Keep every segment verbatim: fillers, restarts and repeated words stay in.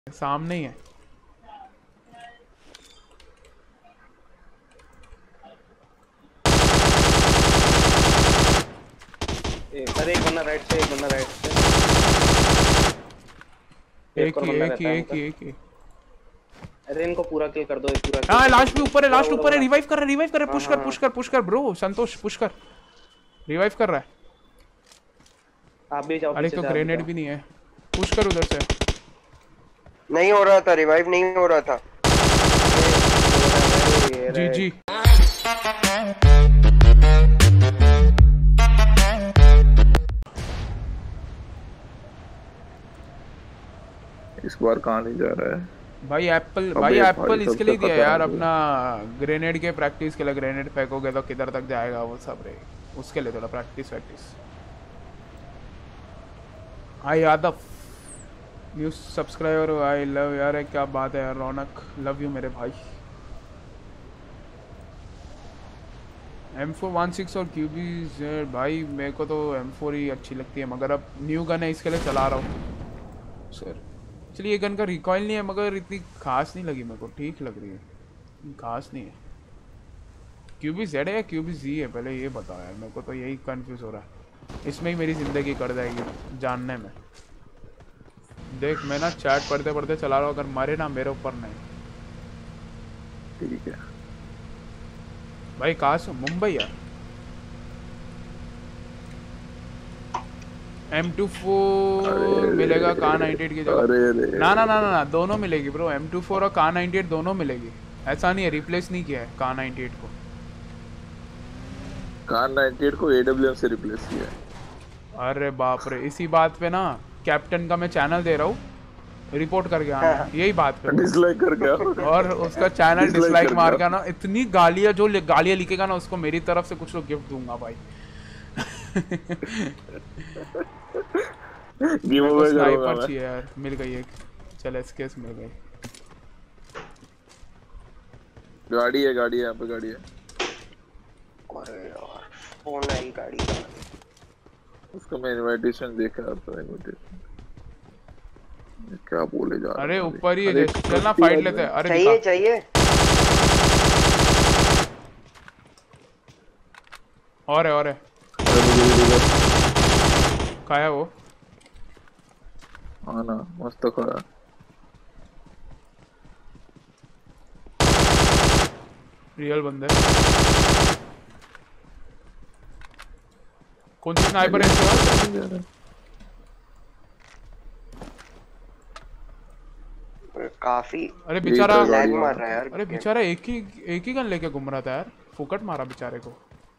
सामने ही है। अरे एक बंदा राइट से, एक बंदा राइट से, एक ही एक ही एक ही एक ही। अरे इनको पूरा किल कर दो, पूरा। हाँ लास्ट भी ऊपर है, लास्ट ऊपर है। रिवाइव कर रहा है, रिवाइव कर रहा है। पुश कर पुश कर पुश कर ब्रो। संतोष पुश कर, रिवाइव कर रहा है। आप भी जाओ। अरे तो ग्रेनेड भी नहीं है। पुश कर उधर से। नहीं हो रहा था रिवाइव, नहीं हो रहा था। जी जी। इस बार कहाँ नहीं जा रहा है भाई एप्पल, भाई एप्पल इसके लिए दिया यार, अपना ग्रेनेड के प्रैक्टिस के लिए। ग्रेनेड फेंकोगे तो किधर तक जाएगा वो सब रे, उसके लिए थोड़ा practice practice. Hi Yadav new subscriber, I love यार। क्या बात है यार रौनक, लव यू मेरे भाई। एम फोर वन सिक्स और क्यूबी जेड भाई मेरे को तो एम फोर ही अच्छी लगती है, मगर अब न्यू गन है इसके लिए चला रहा हूँ सर। चलिए ये गन का रिकॉइल नहीं है मगर इतनी खास नहीं लगी मेरे को, ठीक लग रही है, खास नहीं है। क्यूबी जेड है या क्यूबी जी है, पहले ये बताओ यार, मेरे को तो यही कंफ्यूज हो रहा है। इसमें ही मेरी ज़िंदगी कट जाएगी जानने में। देख मैं ना चैट पढ़ते पढ़ते चला रहा हूँ, अगर मरे ना मेरे ऊपर नहीं। ठीक है भाई कहाँ से? मुंबई यार। एम टू फोर मिलेगा कार नाइंटी एट की जगह। ना ना ना ना ना दोनों मिलेगी ब्रो, एम टू फोर और कार नाइंटी एट दोनों मिलेगी। ऐसा नहीं है रिप्लेस नहीं किया है कार नाइंटी एट को। कार नाइंटी एट को एडब्ल्यूएम से रिप्लेस किया है। अरे बाप रे, इसी बात पे ना कैप्टन का मैं चैनल दे रहा हूँ, रिपोर्ट करके आना। यही बात पे डिसलाइक करके और उसका चैनल डिसलाइक मार के ना, इतनी गालियाँ जो गालियाँ लिखेगा ना उसको मेरी तरफ से कुछ लोग गिफ्ट दूंगा भाई। स्नाइपर चाहिए यार, मिल गई एक। चल एसकेएस मिल गई। गाड़ी है, गाड़ी है यहाँ पे, गाड़ी है। अरे यार फोन आई गाड़ी का। उसका मैं इनविटेशन देखा तो इनविटेशन क्या बोले जा रहा है। अरे ऊपर ही है, चल ना फाइट लेते हैं। अरे चाहिए चाहिए और है और है। कहाँ है वो? हाँ ना मस्त खड़ा। रियल बंदे। कौन सी स्नाइपर है? काफी। अरे बेचारा लैग मार रहा है यार। अरे बेचारा एक ही एक ही गन लेके घूम रहा था यार, फुकट मारा बेचारे को।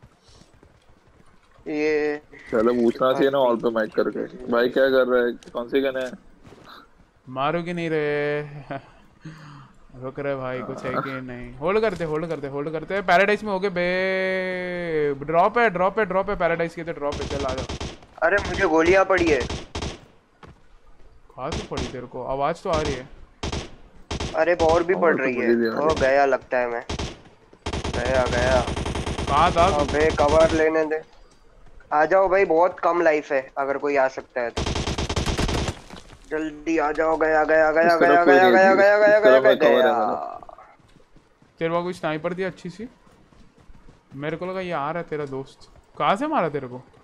ये चलो पूछना चाहिए ना ऑल पे माइक करके, भाई क्या कर रहा है, कौन सी गन है? मारो कि नहीं रे? रुक रहे भाई, कुछ है कि नहीं? होल्ड करते होल्ड करते होल्ड करते पैराडाइज में हो गए बे। ड्रॉप है ड्रॉप है ड्रॉप है पैराडाइज के, तो ड्रॉप है। चल आ जाओ। अरे मुझे गोलियां पड़ी है। कहाँ से पड़ी तेरे को? आवाज तो आ रही है। अरे और भी पड़ रही है। ओ गया लगता है, मैं गया गया। कहाँ था? अबे कवर लेने दे। आ जाओ भाई, बहुत कम लाइफ है, अगर कोई आ सकता है तो जल्दी आ जाओ। गया गया गया गया गया गया गया गया गया गया। तेरे को कोई स्नाइपर थी अच्छी सी? मेरे को लगा ये आ रहा है तेरा दोस्त। कहाँ से मारा तेरे को?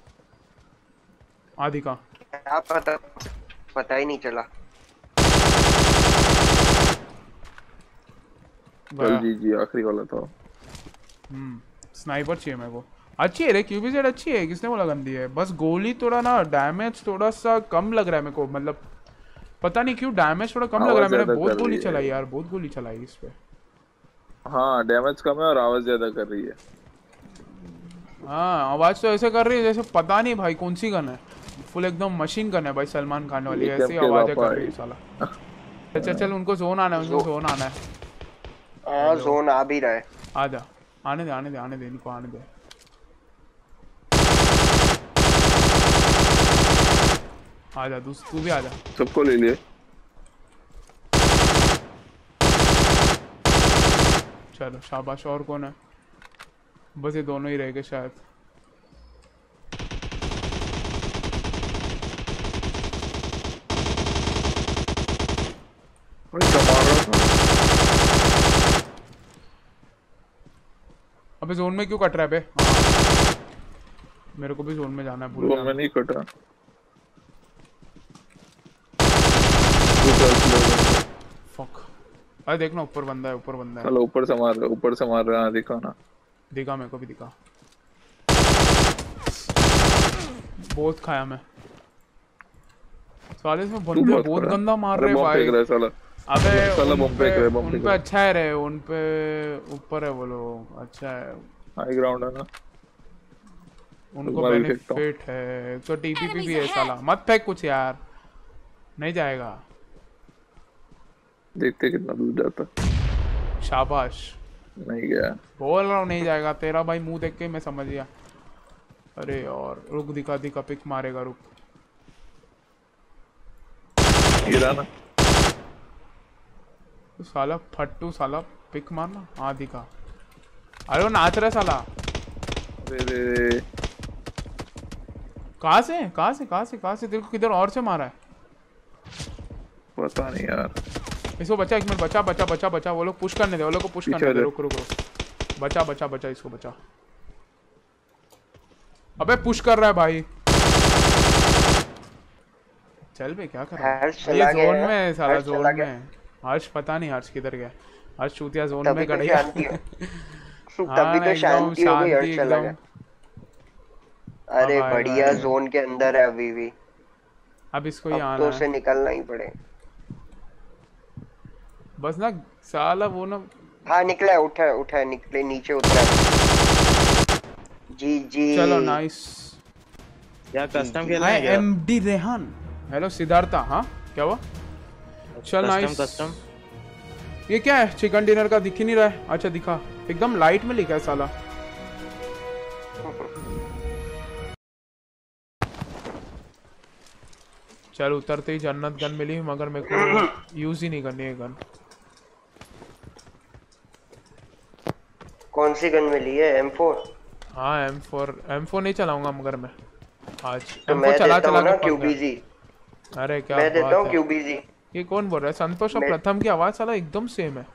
आदि का क्या पता, पता ही नहीं चला। चल जी जी आखिरी वाला था। हम्म स्नाइपर चाहिए मेरे को। अच्छी है रे क्यूबी जेड, अच्छी है। किसने बोला गंदी है? बस गोली थोड़ा ना डैमेज थोड़ा सा कम लग रहा है मेरे को, मतलब पता नहीं क्यों डैमेज थोड़ा कम लग रहा है। मैंने बहुत गोली चलाई यार, बहुत गोली चलाई इस पे। हाँ डैमेज कम है और आवाज ज्यादा कर रही है। हाँ आवाज तो ऐसे कर रही है जैसे पता नहीं भाई कौन सी गन है। फुल एकदम मशीन गन है भाई, सलमान खान वाली ऐसी आवाजें कर रही है साला। चल चल उनको जोन आना है, उनको जोन आना है। हाँ जोन आ भी रहा है। आजा, आने दे आने दे आने दे इनको आने दे। आजा तू तू भी आजा। सबको ले लिए। चलो शाबाश। और कौन है? बस ये दोनों ही रह गए शायद। भाई क्या मार रहा था? अबे जोन में क्यों कट रहा है बे? हाँ। मेरे को भी जोन में जाना है, भूल वो गया मैं नहीं कटा। फक। अरे देखना ऊपर बंदा है, ऊपर बंदा है। चलो ऊपर से मार रहा, ऊपर से मार रहा है, दिखा ना। दिखा, मेरे को भी दिखा। बहुत खाया मैं साले इसमें तू बंदे बहुत बहुत खड़ा। गंदा मार अरे रहे बम भाई। फेंक रहा है साला। अबे साला उन बम पे फेंक रहा है, बम उन फेंक पे रहा है। अच्छा है रे, उन पे ऊपर है वो लोग, अच्छा है हाई ग्राउंड है ना। उनको मैं भी फेंकता हूँ। बेनिफिट है। तो टीपीपी भी है साला, मत फेंक कुछ यार, नहीं जाएगा। देखते कितना दूर जाता। शाबाश। नहीं गया। बोल रहा हूँ नहीं जाएगा, तेरा भाई मुंह देख के मैं समझ गया। अरे और रुक, दिखा दिखा, पिक मारेगा, रुक। गिरा ना। तो साला फट्टू साला, पिक मारना। हाँ दिखा। अरे वो नाच रहा है साला। रे रे। कहाँ से कहाँ से कहाँ से कहाँ से तेरे को किधर और से मारा है? पता नहीं यार। इसको बचा, एक मिनट, बचा बचा बचा बचा। वो लोग पुश करने दे, वो लोग को पुश पीछे करने दे। दे। रुक रुक रुक, बचा बचा बचा, इसको बचा। अबे पुश कर रहा है भाई। चल बे, क्या कर रहा है? हर्ष ये चला जोन गया, में है साला, हर्ष जोन चला गया। में। हर्ष पता नहीं हर्ष किधर गया। हर्ष चूतिया जोन तभी में तो गड़ गया। शांति हो हाँ तभी ना, तो एकदम शांति हो गई, शांति हर्ष चला एकदम। गया। अब अरे आएगा बढ़िया, ये। जोन के अंदर है अभी भी। अब इसको ही अब तो आना उसे है निकलना ही पड़े। बस ना साला, वो ना। हाँ निकला है, उठा है उठा है, निकले, नीचे उतरा है। जी जी। चलो नाइस। यार कस्टम खेलना हाय है क्या? M D Rehan. Hello Siddhartha. हाँ क्या हुआ? चल कस्टम नाइस। कस्टम। ये क्या है? चिकन डिनर का दिख ही नहीं रहा है। अच्छा दिखा, एकदम लाइट में लिखा है साला। चल उतरते ही जन्नत गन मिली, मगर मेरे को यूज ही नहीं करनी है गन। कौन सी गन मिली है? M four? हाँ एम फोर। एम फोर नहीं चलाऊंगा मगर मैं आज। तो एम फोर मैं चला देता चला हूँ ना के पक क्यूबीजी। गया। अरे क्या मैं देता बात हूँ है। क्यूबीजी। ये कौन बोल रहा है? संतोष और मैं प्रथम की आवाज साला एकदम सेम है।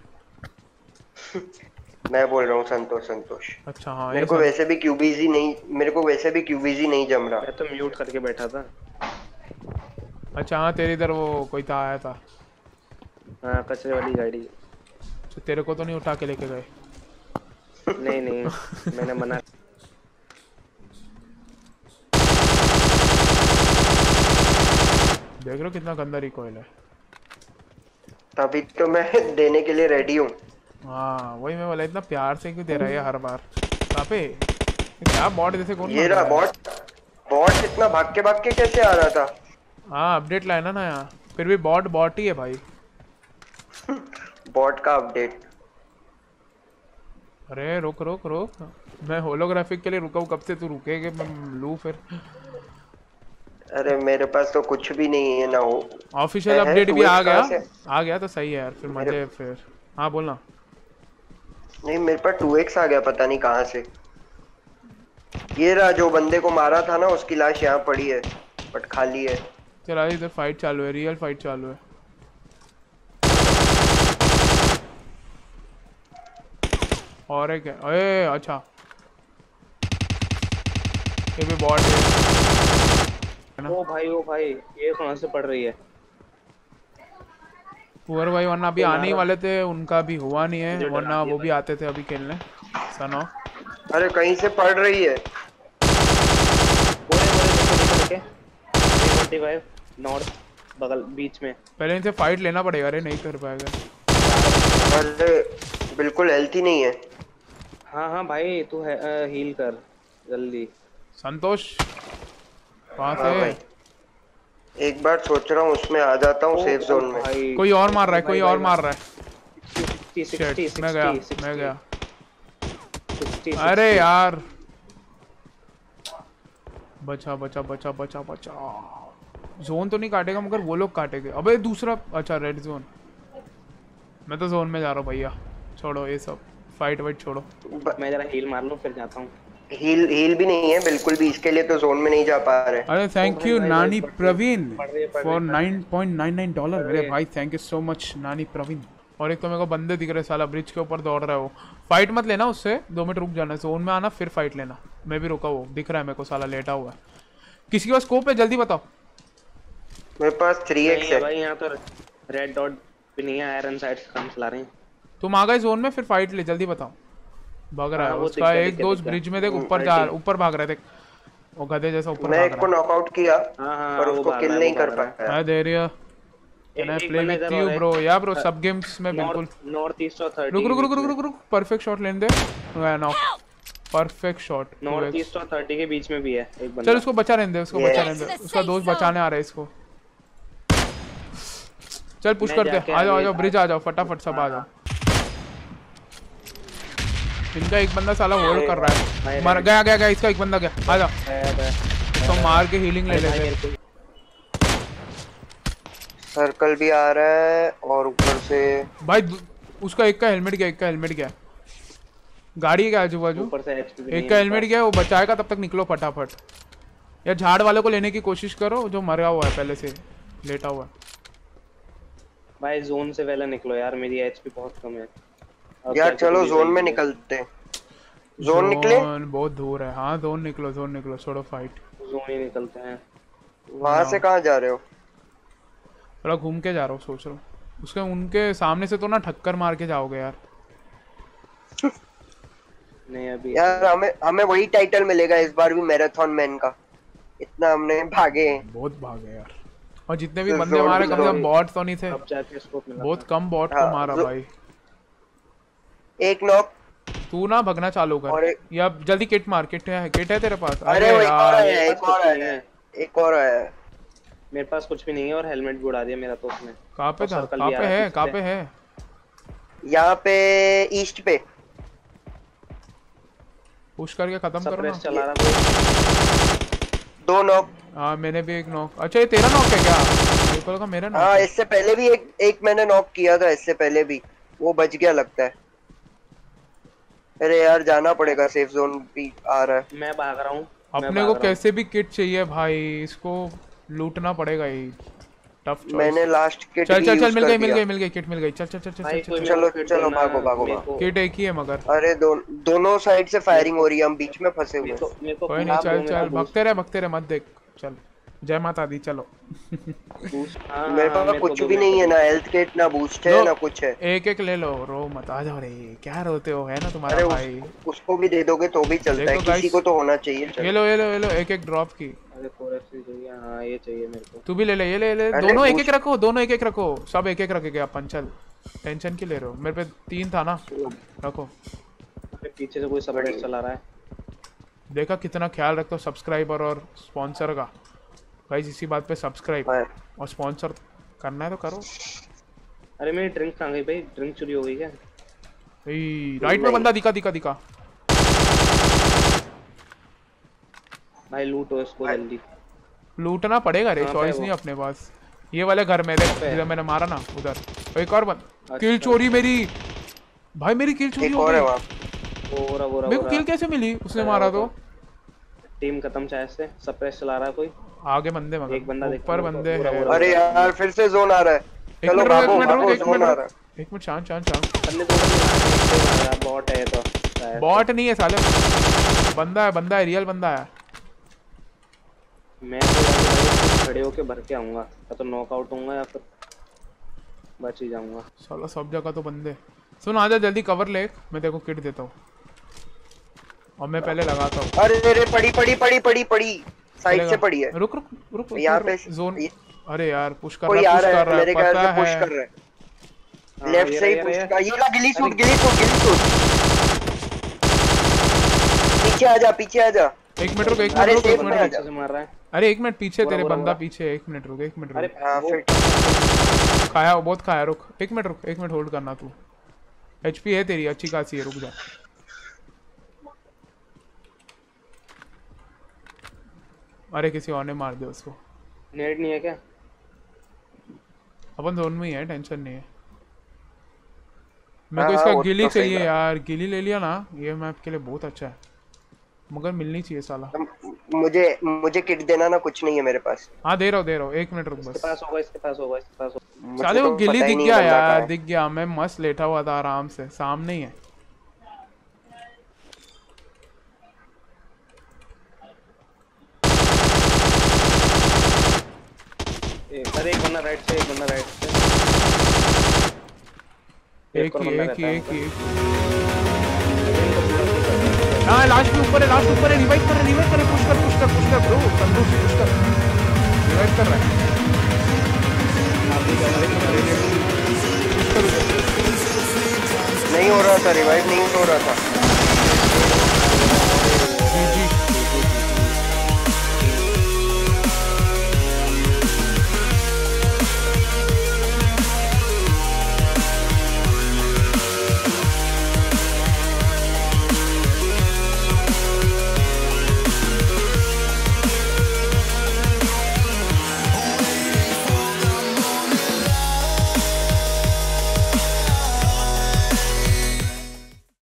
मैं बोल रहा हूँ संतोष, संतोष। अच्छा हाँ, मेरे ये को सं... वैसे भी क्यूबीजी नहीं, मेरे को वैसे भी क्यूबीजी नहीं जम रहा। मैं तो म्यूट करके बैठा था। अच्छा हाँ, तेरे इधर वो कोई था, आया था। हाँ कचरे वाली गाड़ी। तो तेरे को तो नहीं उठा के लेके गए? नहीं नहीं, मैंने मना। देख रहे हो कितना गंदा रिकॉइल है। तभी तो मैं देने के लिए रेडी हूँ। हाँ वही मैं बोला, इतना प्यार से क्यों दे रहा है ये हर बार? कहाँ पे? ये क्या बॉट जैसे कौन ये मार रहा रहा है? बॉट। बॉट इतना भाग के भाग के कैसे आ रहा था? हाँ अपडेट लाया ना ना यहाँ, फिर भी बॉट बॉट ही है भाई। बॉट का अपडेट। अरे रुक रुक रुक, मैं होलोग्राफिक के लिए रुका हूँ कब से, तू रुकेगे मैं लूँ फिर? अरे मेरे पास तो कुछ भी नहीं है ना। हो ऑफिशियल है, अपडेट भी टू एक्स आ गया। कहाँ से? आ गया तो सही है यार, फिर मेरे- मजे फिर। हाँ बोलना। नहीं मेरे पास टू एक्स आ गया, पता नहीं कहाँ से। ये रहा, जो बंदे को मारा था ना उसकी लाश यहाँ पड़ी है, बट खाली है। चल इधर फाइट चालू है, रियल फाइट चालू है। और एक है, अरे अच्छा ये भी बॉट है। ओ भाई ओ भाई, ये कहाँ से पड़ रही है? पुअर भाई, वरना अभी आने ही वाले थे, उनका भी हुआ नहीं है, जो डरा वरना दिया वो भी आते थे अभी खेलने। सनो अरे कहीं से पड़ रही है। पूरे पूरे देखे देखे थ्री फोर्टी फाइव नॉर्थ बगल बीच में। पहले इनसे फाइट लेना पड़ेगा, अरे नहीं कर पाएगा। अरे बिल्कुल हेल्थी नहीं है। हाँ हाँ भाई, तू है हील कर जल्दी। संतोष कहाँ हाँ भाई, से? एक बार सोच रहा हूँ उसमें आ जाता हूँ, ओ, सेफ ओ जोन में। भाई, कोई और मार रहा है, कोई भाई, और भाई, मार रहा है। सिक्सटी, सिक्सटी, Shit, मैं गया सिक्सटी, मैं गया। सिक्सटी, अरे सिक्सटी। यार बचा बचा बचा बचा बचा। जोन तो नहीं काटेगा मगर वो लोग काटेंगे। अबे दूसरा, अच्छा रेड जोन। मैं तो जोन में जा रहा हूँ भैया, छोड़ो ये सब फाइट वाइट छोड़ो। ब- मैं जरा हील मार लूं फिर जाता हूँ। हील हील भी नहीं है बिल्कुल भी, इसके लिए तो जोन में नहीं जा पा रहे। अरे थैंक यू भाई, नानी भाई, प्रवीण पढ़ रही है, पढ़ रही फॉर है, nine point nine nine dollar. पढ़ मेरे रही है। भाई थैंक यू सो मच नानी प्रवीण। और एक तो मेरे को बंदे दिख रहे साला ब्रिज के ऊपर दौड़ रहा है वो। फाइट मत लेना उससे, दो मिनट रुक जाना, जोन में आना फिर फाइट लेना। मैं भी रुका, वो दिख रहा है मेरे को साला लेटा हुआ है। किसी के पास स्कोप है जल्दी बताओ। मेरे पास थ्री नहीं एक्स है है। भाई, यहाँ तो रेड डॉट भी नहीं है, आयरन साइड्स कम चला रहे हैं। तुम आ गए जोन में, फिर फाइट ले जल्दी बताओ। भाग रहा है हाँ, वो उसका दिख गया, एक दिख गया, दोस्त दिख गया। ब्रिज में देख हम्म, ऊपर जा अल्टी। ऊपर भाग रहे थे, वो गधे जैसा ऊपर मैं भाग एक को रहा नॉकआउट किया हाँ हाँ पर वो उसको भाग किल रहा है, नहीं वो कर भाग रहा है। पाया। है। देरिया कैन आई एक प्ले बंदा विद इधर यू और है। ब्रो? या ब्रो सब गेम्स में बिल्कुल। नॉर्थ ईस्ट और थर्टी रुक रुक रुक रुक रुक रुक परफेक्ट शॉट लेने दे। Knock perfect shot. North east और थर्टी के बीच में भी है एक बंदा। चल उसको बचा रहने दे, उसको Yes. बचा रहने दे, उसका दोस्त बचाने आ रहा है इसको। चल पुश मैं करते जाके हैं, आ जाओ आ आगे- जाओ ब्रिज आ जाओ फटाफट सब आ जाओ। इनका एक बंदा साला होल्ड कर रहा है, मर गया गया गया इसका एक बंदा गया। आ जाओ इसको मार के हीलिंग ले लेते हैं। सर्कल भी आ रहा है और ऊपर से भाई दु- उसका एक का हेलमेट गया, एक का हेलमेट गया। गाड़ी के आजू बाजू ऊपर से एचपी भी नहीं एक का है हेलमेट गया, वो बचाएगा तब तक निकलो फटाफट। या झाड़ वाले को लेने की कोशिश करो जो मरा हुआ है पहले से लेटा हुआ है। भाई जोन से पहले निकलो यार, मेरी एचपी बहुत कम है। अब यार जाके चलो पूरी जोन में सही है। निकलते हैं। जोन निकले, जोन बहुत दूर है। हाँ जोन निकलो जोन निकलो, छोड़ो फाइट। जोन ही निकलते हैं। वहां से कहाँ जा रहे हो? थोड़ा घूम के जा रहा हूँ, सोच रहा हूँ उसके उनके सामने से तो ना ठक्कर मार के जाओगे यार। नहीं अभी यार हमें हमें वही टाइटल मिलेगा इस बार भी, मैराथन मैन का। इतना हमने भागे हैं। बहुत भागे यार, और जितने भी तो बंदे जोन मारे कम से जोन- कम बॉट तो नहीं थे, अब जाके स्कोप मिला बहुत था। कम बॉट को हाँ, मारा जो- भाई। एक नॉक तू ना भगना चालू और कर, एक- या जल्दी किट मार। किट है, किट है तेरे पास? अरे वो एक और यार है, एक और कुछ नहीं है, है। एक और है। मेरे पास कुछ भी नहीं है और हेलमेट भी उड़ा दिया मेरा तो उसने। कहाँ पे और था? सर्कल कहाँ भी आ पे रहा है? पीछे कहाँ से। पे है? यहाँ पे ईस्ट पे। पुश करके खत्म करो सप्रेस ना। चला रहा कोई। दो नॉक। हाँ मैंने भी एक नॉक। अच्छा ये तेरा नॉक है क्या? मेरे को लगा मेरा नॉक हाँ है। इससे पहले भी एक एक मैंने नॉक किया था, इससे पहले भी वो बच गया लगता है। अरे यार जाना पड़ेगा, सेफ जोन भी आ रहा है। मैं भाग रहा हूँ। मैं अपने भाग को रहा हूँ। कैसे भी किट चाहिए भाई, इसको लूटना पड़ेगा ही। टफ मैंने लास्ट किट चल भी चल चल यूज मिल कर गई मिल दिया। गई मिल गई किट मिल गई। चल चल चल चल भाई चल कोई चल। चलो, मेरे को किट चलो, देना, भागो, भागो, मेरे भागो। को- किट एक ही है मगर। अरे दो, दोनों साइड से फायरिंग हो रही है, हम बीच में फंसे हुए मेरे हैं। को मेरे को कोई नहीं, boost चल दो, मेरे चल को भगते रहे भगते रहे, मत देख। चल जय माता दी। चलो boost- हाँ, मेरे हाँ, पास मेरे को कुछ दो, भी मेरे नहीं को है, दो। ना हेल्थ किट, ना बूस्ट है, लो, ना कुछ है। एक एक ले लो, रो मत। आ जाओ रे, क्या रोते हो? है ना तुम्हारा अरे भाई। उस, उसको भी दे दोगे तो भी चलता है, देखो किसी guys, को तो होना चाहिए। ये चलो। लो ये लो ये लो, एक एक ड्रॉप की। अरे फोर एक्स चाहिए, हाँ ये चाहिए मेरे को। तू भी ले ले, ये ले ये ले। अरे दोनों एक एक boost- रखो, दोनों एक एक रखो, सब एक एक रखेंगे अपन। चल टेंशन क्यों ले रहे हो? मेरे पे तीन था ना, रखो। अरे पीछे से कोई सप्रेस चला रहा है। देखा कितना ख्याल रखते हो सब्सक्राइबर और स्पॉन्सर का। गाइस इसी बात पे सब्सक्राइब हाँ। और स्पॉन्सर करना है तो करो। अरे मेरी ड्रिंक कहाँ गई भाई? ड्रिंक चोरी हो गई क्या? ए, राइट में नहीं। बंदा दिखा दिखा दिखा। भाई लूटो इसको जल्दी। लूटना पड़ेगा रे, कहाँ पे चॉइस वो? नहीं है अपने पास। ये वाले घर में देख, पे? जिधर मैंने मारा ना उधर एक और बंद। अच्छा। किल चोरी मेरी भाई, मेरी किल चोरी एक हो और है गई। वहाँ। वो रहा वो रहा मेरे वो को किल रहा। कैसे मिली? उसने अरे मारा वो तो। टीम खत्म शायद से, सप्रेस चला रहा है कोई। आगे बंदे एक बंदा मगर देखा ऊपर मेरे को, बंदे पूरा हैं। पूरा। अरे यार फिर से जोन आ रहा है। एक चलो मिनट रुक, एक भागो मिनट रुक, भागो, एक जोन मिनट आ रुक। रहा है। एक मिनट शांत शांत शांत। बंदे तो मार रहा, बॉट है ये तो शायद। बॉट नहीं है साले, बंदा है, बंदा है, रियल बंदा है। मैं तो जाके भाई खड़े होके भर के आऊंगा, या तो नॉकआउट होऊंगा या फिर बच ही जाऊंगा। साला सब जगह तो बंदे। सुन आजा जल्दी कवर ले, मैं तेरे को किट देता हूँ और मैं पहले लगाता हूँ। अरे अरे पड़ी पड़ी पड़ी पड़ी पड़ी साइड चलेगा। से पड़ी है। रुक रुक रुक रुक, यहाँ रुक, पे जोन। ये- अरे यार पुश कर कोई रहा आ है, पुश रहा कर है, रहा है, मेरे ख्याल पता से पुश है। कर रहा है। हाँ, लेफ्ट ये से ही रहा, ये पुश रहा। कर। ये ला गिली सूट, गिली सूट, गिली सूट। पीछे आ जा, पीछे आ जा। एक मिनट रुक, एक मिनट अरे रुक, एक सेफ मिनट में आ रुक। जा। पीछे से मार रहा है। अरे एक मिनट पीछे, बुरा, तेरे बुरा, बंदा बुरा। पीछे। एक मिनट रुक, एक मिनट अरे रुक। हाँ वो फिर खाया, बहुत खाया। रुक एक मिनट रुक, एक मिनट होल्ड करना तू। एचपी है तेरी अच्छी खासी है, रुक जा। अरे किसी और ने मार दिया उसको। नेट नहीं है क्या? अपन जोन में ही है, टेंशन नहीं है। मेरे को हाँ, इसका वो गिली तो सही चाहिए बात। यार, गिली ले लिया ना, ये मैप के लिए बहुत अच्छा है। मगर मिलनी चाहिए साला। मुझे मुझे किट देना ना, कुछ नहीं है मेरे पास। हाँ दे रहा हूँ दे रहा हूँ, एक मिनट रुक इसके बस। पास होगा इसके पास होगा इसके पास होगा। मुझे साले वो तो गिली पता ही दिख नहीं गया है बंदा कहाँ यार, है। दिख गया। मैं मस्त लेटा हुआ था आराम से, सामने ही है। एक अरे एक बंदा राइट से, एक बंदा राइट से, एक और ही बंदा एक रहता ही है एक ही उनका। एक ही। हाँ लास्ट में ऊपर है, लास्ट ऊपर है। रिवाइव कर रिवाइव कर, पुश कर पुश कर पुश कर ब्रो, संतोष पुश कर, रिवाइव कर रहा है। नहीं हो रहा था रिवाइव, नहीं हो रहा था।